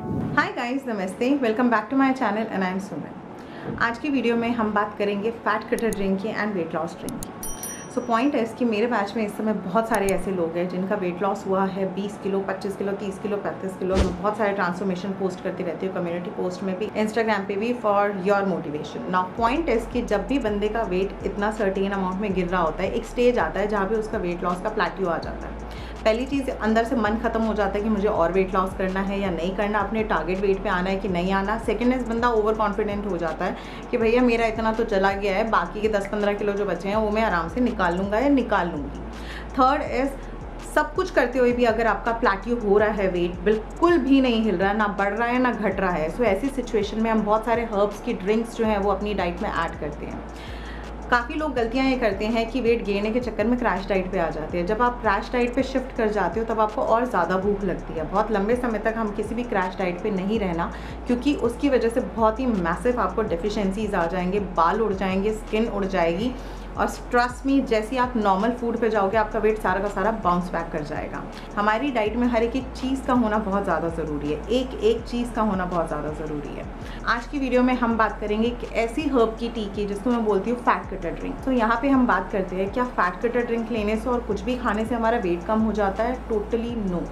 हाय guys, नमस्ते, welcome back to my channel and I am Suman. आज की वीडियो में हम बात करेंगे फैट कटर ड्रिंक की एंड वेट लॉस ड्रिंक की। सो पॉइंट है कि मेरे बैच में इस समय बहुत सारे ऐसे लोग हैं जिनका वेट लॉस हुआ है 20 किलो, 25 किलो, 30 किलो, 35 किलो। मैं बहुत सारे ट्रांसफॉर्मेशन पोस्ट करती रहती हूँ, कम्युनिटी पोस्ट में भी, इंस्टाग्राम पे भी, for your motivation. Now point है कि जब भी बंदे का वेट इतना सर्टेन अमाउंट में गिर रहा होता है, एक स्टेज आता है जहाँ पे उसका वेट लॉस का प्लेट्यू आ जाता है। पहली चीज़, अंदर से मन खत्म हो जाता है कि मुझे और वेट लॉस करना है या नहीं करना, अपने टारगेट वेट पे आना है कि नहीं आना। सेकेंड इज, बंदा ओवर कॉन्फिडेंट हो जाता है कि भैया मेरा इतना तो चला गया है, बाकी के 10-15 किलो जो बचे हैं वो मैं आराम से निकाल लूँगा या निकाल लूँगी। थर्ड इज, सब कुछ करते हुए भी अगर आपका प्लेट्यू हो रहा है, वेट बिल्कुल भी नहीं हिल रहा है, ना बढ़ रहा है ना घट रहा है, सो ऐसी सिचुएशन में हम बहुत सारे हर्ब्स की ड्रिंक्स जो हैं वो अपनी डाइट में ऐड करते हैं। काफ़ी लोग गलतियां ये करते हैं कि वेट गिरने के चक्कर में क्रैश डाइट पे आ जाते हैं। जब आप क्रैश डाइट पे शिफ्ट कर जाते हो तब आपको और ज़्यादा भूख लगती है। बहुत लंबे समय तक हम किसी भी क्रैश डाइट पे नहीं रहना, क्योंकि उसकी वजह से बहुत ही मैसिव आपको डेफिशिएंसीज आ जाएंगे, बाल उड़ जाएंगे, स्किन उड़ जाएगी, और ट्रस्ट मी, जैसे आप नॉर्मल फूड पे जाओगे आपका वेट सारा का सारा बाउंस बैक कर जाएगा। हमारी डाइट में हर एक चीज़ का होना बहुत ज़्यादा ज़रूरी है, एक चीज़ का होना बहुत ज़्यादा ज़रूरी है। आज की वीडियो में हम बात करेंगे कि ऐसी हर्ब की टी की जिसको मैं बोलती हूँ फैट कटर ड्रिंक। तो यहाँ पे हम बात करते हैं, क्या फैट कटर ड्रिंक लेने से और कुछ भी खाने से हमारा वेट कम हो जाता है? Totally no.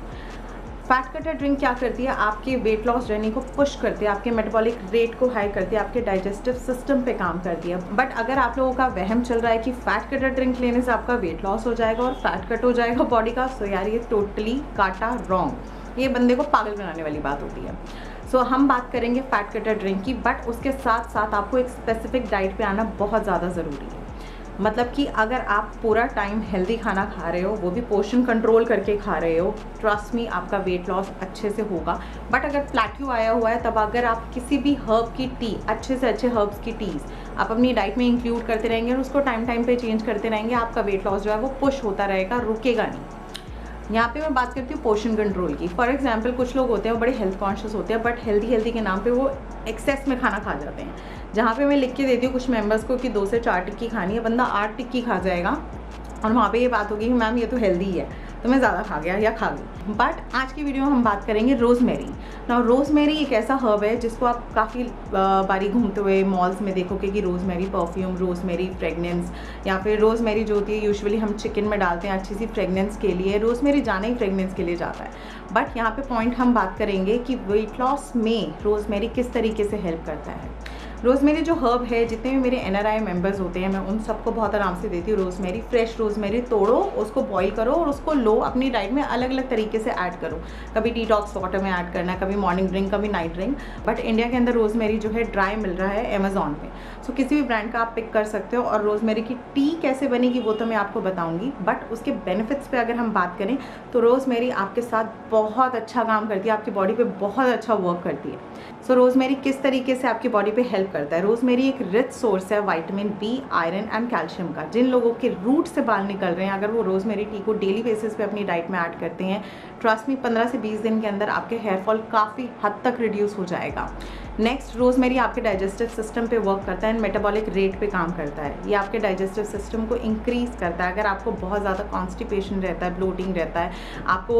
Fat cutter drink क्या करती है, आपके वेट लॉस जर्नी को पुश करती है, आपके मेटाबॉलिक रेट को हाई करती है, आपके डाइजेस्टिव सिस्टम पे काम करती है। बट अगर आप लोगों का वहम चल रहा है कि फैट कटर ड्रिंक लेने से आपका वेट लॉस हो जाएगा और फैट कट हो जाएगा बॉडी का, सो यार ये टोटली काटा रॉन्ग। ये बंदे को पागल बनाने वाली बात होती है। सो हम बात करेंगे फैट कटर ड्रिंक की, बट उसके साथ साथ आपको एक स्पेसिफिक डाइट पे आना बहुत ज़्यादा ज़रूरी है। मतलब कि अगर आप पूरा टाइम हेल्दी खाना खा रहे हो, वो भी पोर्शन कंट्रोल करके खा रहे हो, ट्रस्ट मी आपका वेट लॉस अच्छे से होगा। बट अगर प्लेट्यू आया हुआ है, तब अगर आप किसी भी हर्ब की टी, अच्छे से अच्छे हर्ब्स की टीज़ आप अपनी डाइट में इंक्लूड करते रहेंगे और उसको टाइम टाइम पे चेंज करते रहेंगे, आपका वेट लॉस जो है वो पुश होता रहेगा, रुकेगा नहीं। यहाँ पे मैं बात करती हूँ पोर्शन कंट्रोल की। फॉर एग्जांपल, कुछ लोग होते हैं वो बड़े हेल्थ कॉन्शियस होते हैं, बट हेल्दी के नाम पे वो एक्सेस में खाना खा जाते हैं। जहाँ पे मैं लिख के देती हूँ कुछ मेंबर्स को कि 2 से 4 टिक्की खानी है, बंदा 8 टिक्की खा जाएगा और वहाँ पे ये बात होगी कि मैम ये तो हेल्दी है, तो मैं ज़्यादा खा गया या खा गई। बट आज की वीडियो में हम बात करेंगे रोज़मेरी। नाउ रोज़मेरी एक ऐसा हर्ब है जिसको आप काफ़ी बारी घूमते हुए मॉल्स में देखोगे कि रोज़मेरी परफ्यूम, रोज़मेरी फ्रेगनेंस, या फिर रोज़मेरी जो होती है यूजुअली हम चिकन में डालते हैं अच्छी सी फ्रेगनेंस के लिए। रोज़मेरी जाने ही फ्रेगनेंस के लिए जाता है। बट यहाँ पे पॉइंट हम बात करेंगे कि वेट लॉस में रोज़मेरी किस तरीके से हेल्प करता है। रोज़मेरी जो हर्ब है, जितने भी मेरे NRI मेंबर्स होते हैं, मैं उन सबको बहुत आराम से देती हूँ रोज़मेरी। फ्रेश रोज़मेरी तोड़ो, उसको बॉईल करो और उसको लो, अपनी डाइट में अलग अलग तरीके से ऐड करो। कभी डिटॉक्स वाटर में ऐड करना है, कभी मॉर्निंग ड्रिंक, कभी नाइट ड्रिंक। बट इंडिया के अंदर रोज़मेरी जो है ड्राई मिल रहा है अमेज़ॉन पे, सो किसी भी ब्रांड का आप पिक कर सकते हो। और रोज़मेरी की टी कैसे बनेगी वो तो मैं आपको बताऊँगी, बट उसके बेनिफिट्स पर अगर हम बात करें तो रोज़मेरी आपके साथ बहुत अच्छा काम करती है, आपकी बॉडी पर बहुत अच्छा वर्क करती है। सो रोज़मेरी किस तरीके से आपकी बॉडी पे हेल्प करता है? रोज़मेरी एक रिच सोर्स है vitamin B, iron and calcium का। जिन लोगों के रूट से बाल निकल रहे हैं, अगर वो रोज़मेरी टी को डेली बेसिस पे अपनी डाइट में ऐड करते हैं, ट्रस्ट मी 15 से 20 दिन के अंदर आपके हेयर फॉल काफ़ी हद तक रिड्यूस हो जाएगा। नेक्स्ट, रोज़मेरी आपके डाइजेस्टिव सिस्टम पे वर्क करता है एंड मेटाबॉलिक रेट पे काम करता है। ये आपके डाइजेस्टिव सिस्टम को इंक्रीज़ करता है। अगर आपको बहुत ज़्यादा कॉन्स्टिपेशन रहता है, ब्लोटिंग रहता है, आपको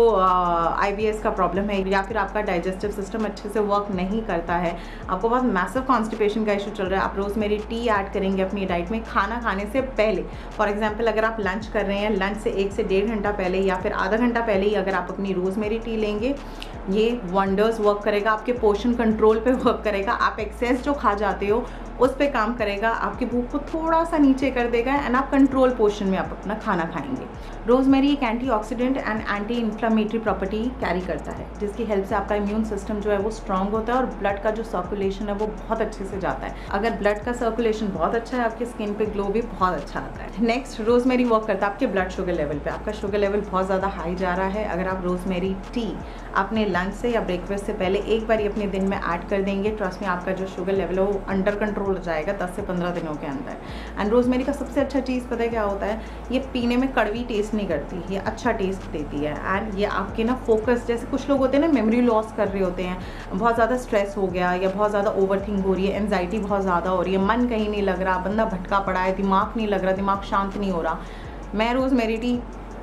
IBS का प्रॉब्लम है, या फिर आपका डाइजेस्टिव सिस्टम अच्छे से वर्क नहीं करता है, आपको बहुत मैसिव कॉन्स्टिपेशन का इशू चल रहा है, आप रोज़मेरी टी ऐड करेंगे अपनी डाइट में खाना खाने से पहले। फॉर एग्जाम्पल, अगर आप लंच कर रहे हैं, लंच से 1 से 1.5 घंटा पहले या फिर आधा घंटा पहले ही अगर आप अपनी रोज़मेरी टी लेंगे, ये वंडर्स वर्क करेगा, आपके पोर्शन कंट्रोल पे वर्क करेगा। आप एक्सेस जो खा जाते हो उस पे काम करेगा, आपकी भूख को थोड़ा सा नीचे कर देगा एंड आप कंट्रोल पोर्शन में आप अपना खाना खाएंगे। रोज़मेरी एक antioxidant and anti inflammatory property carry करता है, जिसकी हेल्प से आपका इम्यून सिस्टम जो है वो स्ट्रांग होता है और ब्लड का जो सर्कुलेशन है वो बहुत अच्छे से जाता है। अगर ब्लड का सर्कुलेशन बहुत अच्छा है, आपकी स्किन पे ग्लो भी बहुत अच्छा आता है। नेक्स्ट, रोज़मेरी वर्क करता है आपके ब्लड शुगर लेवल पे। आपका शुगर लेवल बहुत ज़्यादा हाई जा रहा है, अगर आप रोज़मेरी टी अपने लंच से या ब्रेकफास्ट से पहले एक बार अपने दिन में ऐड कर देंगे, ट्रस्ट में आपका जो शुगर लेवल है वो अंडर कंट्रोल हो जाएगा 10 से 15 दिनों के अंदर। एंड रोज़मेरी का सबसे अच्छा चीज़ पता है क्या होता है? ये पीने में कड़वी टेस्ट नहीं करती, ये अच्छा टेस्ट देती है। एंड ये आपके ना फोकस, जैसे कुछ लोग होते हैं ना मेमोरी लॉस कर रहे होते हैं, बहुत ज़्यादा स्ट्रेस हो गया या बहुत ज़्यादा ओवरथिंक हो रही है, एंजाइटी बहुत ज़्यादा हो रही है, मन कहीं नहीं लग रहा, बंदा भटका पड़ा है, दिमाग नहीं लग रहा, दिमाग शांत नहीं हो रहा, मैं रोज़मेरी टी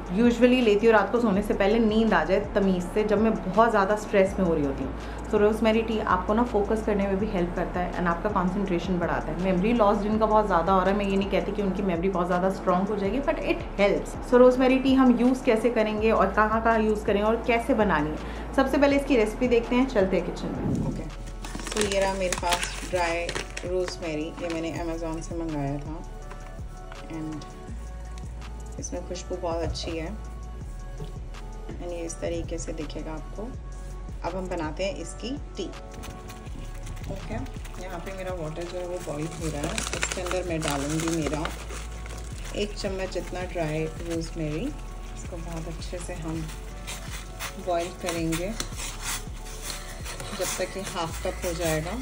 यूजुअली लेती हूँ रात को सोने से पहले, नींद आ जाए तमीज़ से, जब मैं बहुत ज़्यादा स्ट्रेस में हो रही होती हूँ। सो रोज़मेरी टी आपको ना फोकस करने में भी हेल्प करता है एंड आपका कंसंट्रेशन बढ़ाता है। मेमोरी लॉस जिनका बहुत ज़्यादा हो रहा है, मैं ये नहीं कहती कि उनकी मेमोरी बहुत ज़्यादा स्ट्रॉन्ग हो जाएगी, but it helps. So rosemary tea हम यूज़ कैसे करेंगे और कहाँ कहाँ यूज़ करेंगे और कैसे बनानी है, सबसे पहले इसकी रेसिपी देखते हैं, चलते हैं किचन में। ओके, तो ये रहा मेरे पास ड्राई रोज़मेरी, ये मैंने अमेज़ॉन से मंगाया था एंड इसमें खुशबू बहुत अच्छी है एंड ये इस तरीके से दिखेगा आपको। अब हम बनाते हैं इसकी टी। ओके, यहाँ पे मेरा वाटर जो है वो बॉईल हो रहा है। इसके अंदर मैं डालूँगी मेरा 1 चम्मच जितना ड्राई रोज़मेरी। इसको बहुत अच्छे से हम बॉईल करेंगे जब तक कि हाफ कप हो जाएगा।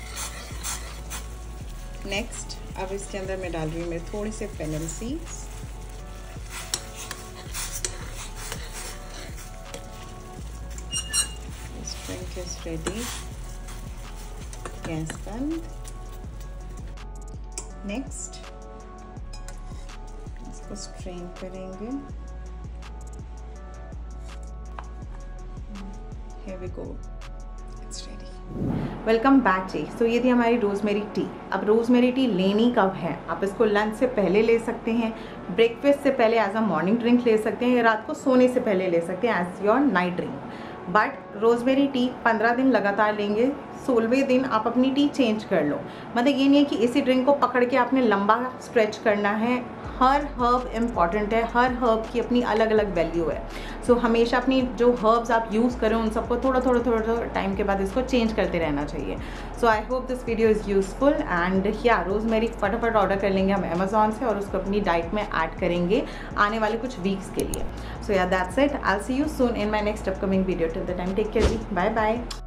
नेक्स्ट, अब इसके अंदर मैं डाल रही हूँ मेरे थोड़ी से fennel seeds, drink is ready, gas बंद। नेक्स्ट, इसको स्ट्रेन करेंगे। Here we go, it's ready. Welcome back जी। सो ये थी हमारी रोज़मेरी टी। अब रोज़मेरी टी लेनी कब है? आप इसको लंच से पहले ले सकते हैं, ब्रेकफास्ट से पहले एज अ मॉर्निंग ड्रिंक ले सकते हैं, या रात को सोने से पहले ले सकते हैं as your night drink. But rosemary tea 15 दिन लगातार लेंगे, 16वें दिन आप अपनी टी चेंज कर लो। मतलब ये नहीं है कि इसी ड्रिंक को पकड़ के आपने लंबा स्ट्रेच करना है। हर हर्ब इम्पॉर्टेंट है, हर हर्ब की अपनी अलग अलग वैल्यू है। सो हमेशा अपनी जो हर्ब्स आप यूज़ करें उन सबको थोड़ा टाइम के बाद इसको चेंज करते रहना चाहिए। So I hope this video is useful and या रोज़मेरी फटाफट ऑर्डर कर लेंगे हम अमेज़ॉन से और उसको अपनी डाइट में ऐड करेंगे आने वाले कुछ वीक्स के लिए। सो या that's it, I will see you soon in my next upcoming video. Till the time take care जी, बाय बाय।